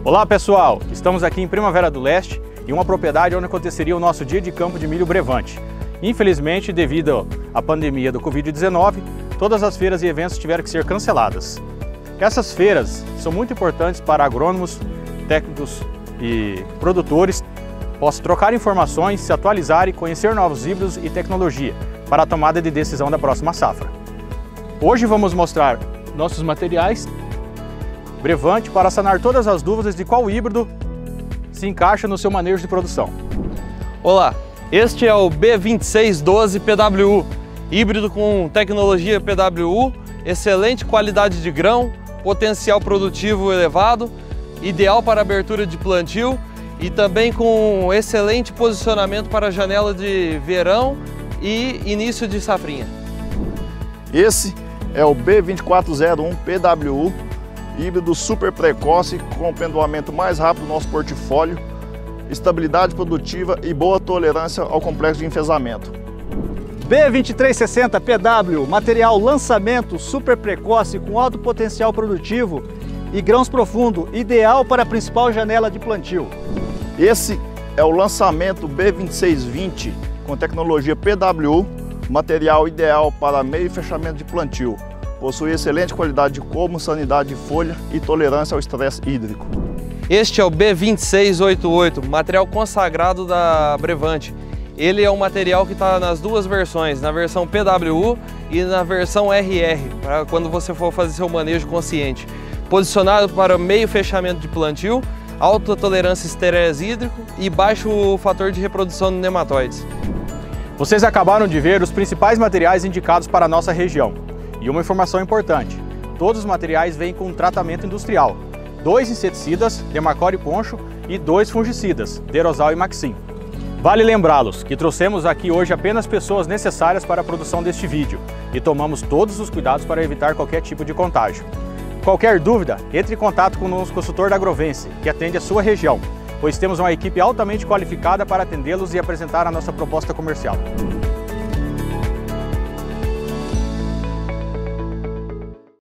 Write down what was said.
Olá pessoal, estamos aqui em Primavera do Leste, em uma propriedade onde aconteceria o nosso dia de campo de milho Brevante. Infelizmente, devido à pandemia do Covid-19, todas as feiras e eventos tiveram que ser canceladas. Essas feiras são muito importantes para agrônomos, técnicos e produtores possam trocar informações, se atualizar e conhecer novos híbridos e tecnologia para a tomada de decisão da próxima safra. Hoje vamos mostrar nossos materiais Brevante para sanar todas as dúvidas de qual híbrido se encaixa no seu manejo de produção. Olá, este é o B2612 PWU, híbrido com tecnologia PWU, excelente qualidade de grão, potencial produtivo elevado, ideal para abertura de plantio e também com excelente posicionamento para a janela de verão e início de safrinha. Esse é o B2401 PWU, híbrido super precoce, com o pendoamento mais rápido do nosso portfólio, estabilidade produtiva e boa tolerância ao complexo de enfesamento. B2360 PW, material lançamento super precoce com alto potencial produtivo e grãos profundo, ideal para a principal janela de plantio. Esse é o lançamento B2620 com tecnologia PWU, material ideal para meio fechamento de plantio. Possui excelente qualidade de colmo, sanidade de folha e tolerância ao estresse hídrico. Este é o B2688, material consagrado da Brevante. Ele é um material que está nas duas versões, na versão PWU e na versão RR, para quando você for fazer seu manejo consciente. Posicionado para meio fechamento de plantio, alta tolerância a estresse hídrico e baixo fator de reprodução de nematóides. Vocês acabaram de ver os principais materiais indicados para a nossa região. E uma informação importante, todos os materiais vêm com tratamento industrial, 2 inseticidas, Demarcore e Poncho, e 2 fungicidas, Derosal e Maxim. Vale lembrá-los que trouxemos aqui hoje apenas pessoas necessárias para a produção deste vídeo e tomamos todos os cuidados para evitar qualquer tipo de contágio. Qualquer dúvida, entre em contato com o nosso consultor da Agrovense, que atende a sua região, pois temos uma equipe altamente qualificada para atendê-los e apresentar a nossa proposta comercial.